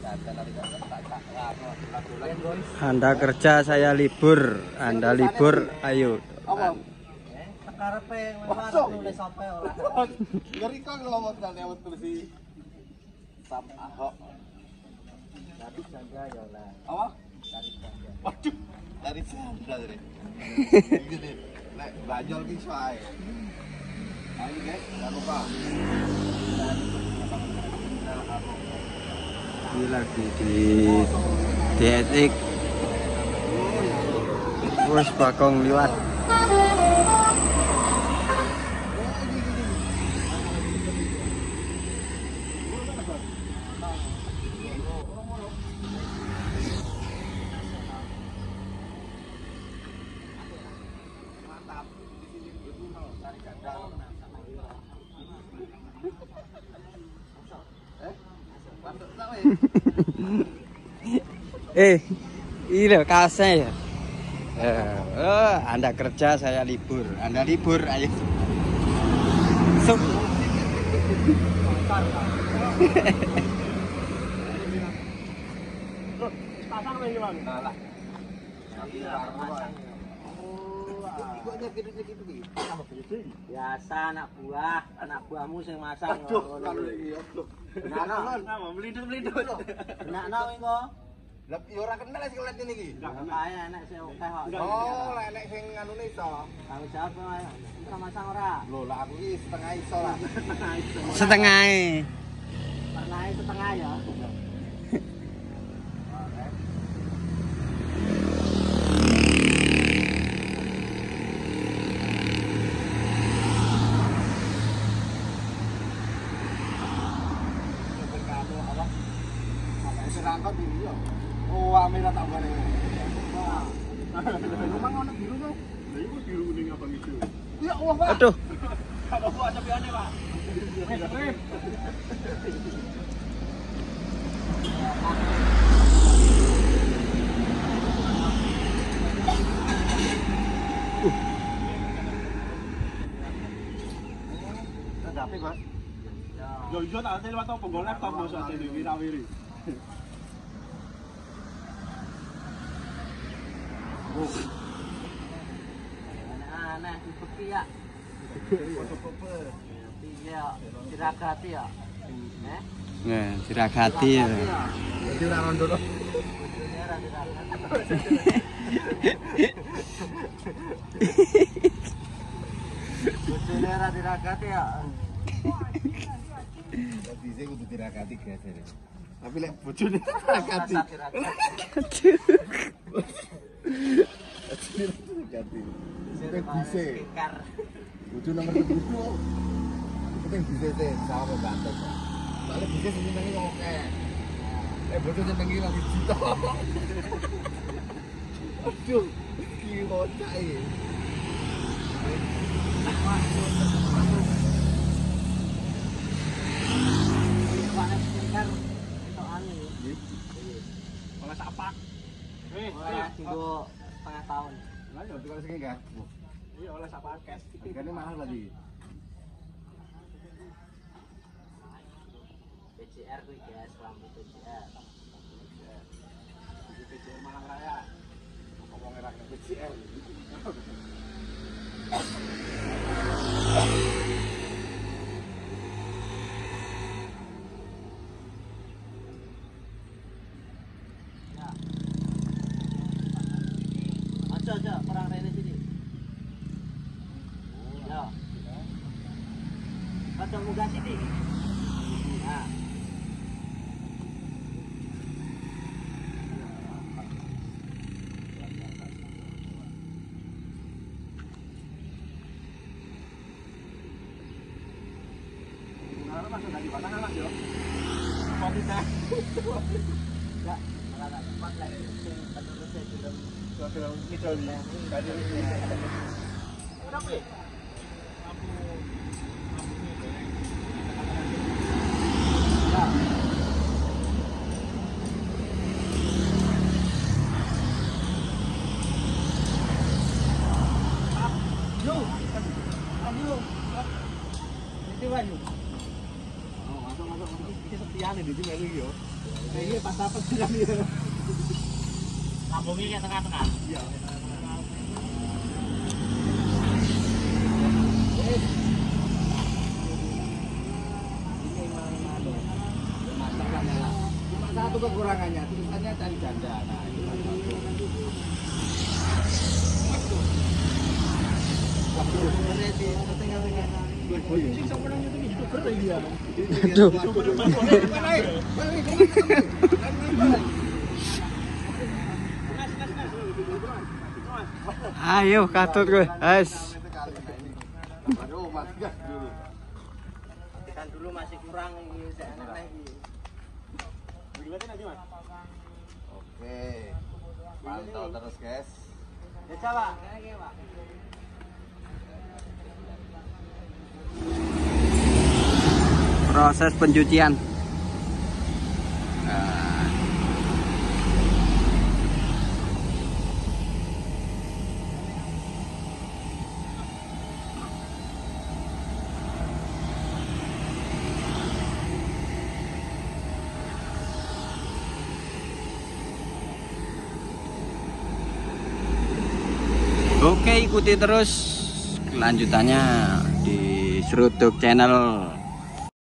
Anda kerja, saya libur. Anda libur, ayo. Karepe nulis sampai ora. Ngeri kok ngomong lewat tulis Sam Ahok. Dari Chandra ya lah. Apa? Dari Chandra. Waduh, dari Chandra tadi. Gini, nek bajol ki sae. Ayo guys, jangan lupa. Ini lagi di etik. Wes bakong liwat. Ini loh kasnya ya. Anda kerja, saya libur. Anda libur, ayo. Pasang lagi bang. Salah. Biasa anak buahmu sing masang. Aduh, kalau iki opo. Melindut. Benakno engko. Lah yo ora kenal sing lihat ini iki. Kae enek sing akeh kok. Oh, lah enek sing nganune iso. Tanggung jawab iso masang ora? Lho, lah aku iki setengah iso lah. Setengah. Pernah setengah ya. Serangkot ini yo. Oh, amira tak bare. Memang ono biru tuh. Lah iku biru kuning abang itu. Ya Allah, Pak. Aduh. Kalau gua sepiane, Pak. Tapi Mas. Yo iya tak hasil waktu penggol laptop mosok hasil wira-wiri. Aneh seperti ya. Iya, diragati ya. Nah, diragati ya. Jadi ora rondo to. Bojone ora diragati. Bojone ora diragati ya. Bisa kudu diragati guys. Tapi lek bojone diragati. Diragati. Bisa. Bojo nomor 7. Penting bisa teh sama bantet. Soale bisa sing nyenengi oke. Bojo nyenengi lagi cita. Aduh, ki bocah iki. Oleh sapak. Oleh tunggu setengah tahun. Lah yo tukang sing enggak. Iya oleh sapak cash. Harganya mahal tadi. PCR kuwi guys, lampu PCR. PCR Malang Raya. Ngomong era PCR. Aja perang rene sini. Ya. Kadang munggah sini. Nah. Masuk dari batang anak yo. Kopi teh. Ya, malah cepat lah sing terus film. Film kidul nih. Dari ini. Kenapa? Ini masuk. Ini sepian ini di melu yo. Ini pas apa sih kami? Lambungnya kayak tengah-tengah. Iya. Cuma satu kekurangannya, tulisannya cari janda. Nah, itu Aduh. Ayo katut gue, guys. Aduh, mati gas dulu. matikan dulu masih kurang ini lagi. Oke. Pantau terus, guys. Ya coba, lagi Pak. Proses pencucian. Oke, ikuti terus kelanjutannya di Sruduk Channel.